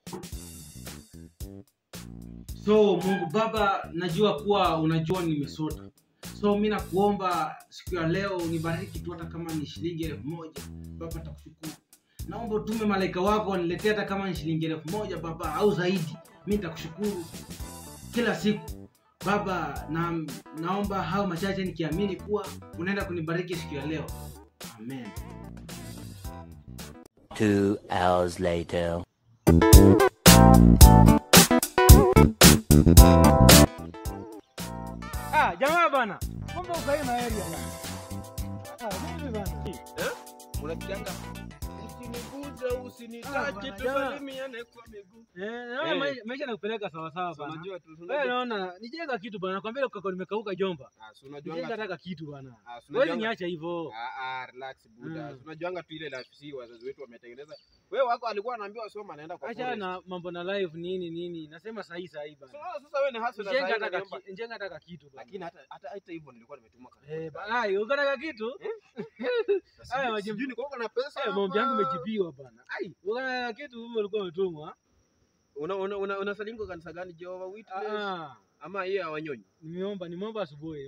So Mungu Baba, najua kuwa unajua nimesota. So mimi nakuomba siku ya leo unibariki tu hata kama ni shilingi 1000. Baba nitakushukuru. Naomba utume malaika wako waniletee hata kama ni shilingi 1000 Baba au zaidi. Mimi nitakushukuru kila siku. Baba, naomba hao machache nikiamini kuwa unaenda kunibariki siku ya leo. Amen. 2 hours later. Jamaa bana. Kumbe ukae na area bana. Mimi bana. Unakitanga usiniguze usinitake tusalimiane kwa miguu. Maisha nakupeleka sawa sawa bana. Unajua tu. Wewe unaona nijenga kitu bana. Nakwambia ukako nimekauka jomba. Unajua nataka kitu bana. Wewe niacha hivyo. Relax buda. Unajua tu ile lafisi wazazi wetu wametengeneza. Wewe wako alikuwa anaambiwa soma anaenda kwa acha na mambo na live nini. Nasema sahi bana. Sasa wewe ni hustle na sahi. Njenga nataka kitu bana. Lakini hata hivyo nilikuwa nimetuma bana. Unataka kitu? Haya majibuni kwa na pesa. Mambo yangu mejibiwa bana. Unataka kitu wewe ulikuwa umetumwa. Unasalingo kanisa gani Jehova Witness? Ama yeye awanyonyi? Nimeomba asubuhi.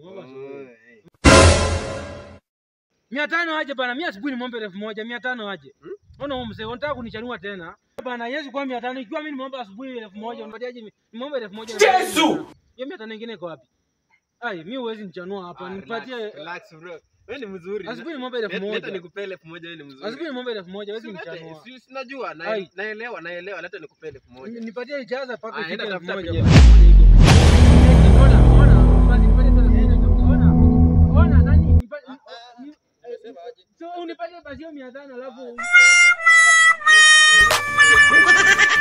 500 aje bana. Mimi asubuhi nimeomba 1000, 500 aje. Ona mzee, unataka kunichanua tena? Bana Yesu kwa 500 ikiwa mimi nimeomba asubuhi 1000, unapatiaje? Nimeomba 1000. Yesu! Hiyo 500 nyingine iko wapi? Mimi huwezi nichanua hapa. Nipatie relax bro. Wewe ni mzuri. Asubuhi nimeomba 1000. Leta nikupe 1000 wewe ni mzuri. Asubuhi nimeomba 1000, huwezi nichanua. Si najua, naelewa, leta nikupe 1000. Nipatie ijaza paka ufike 1000. Ona nani? So unipatie basi 500 alafu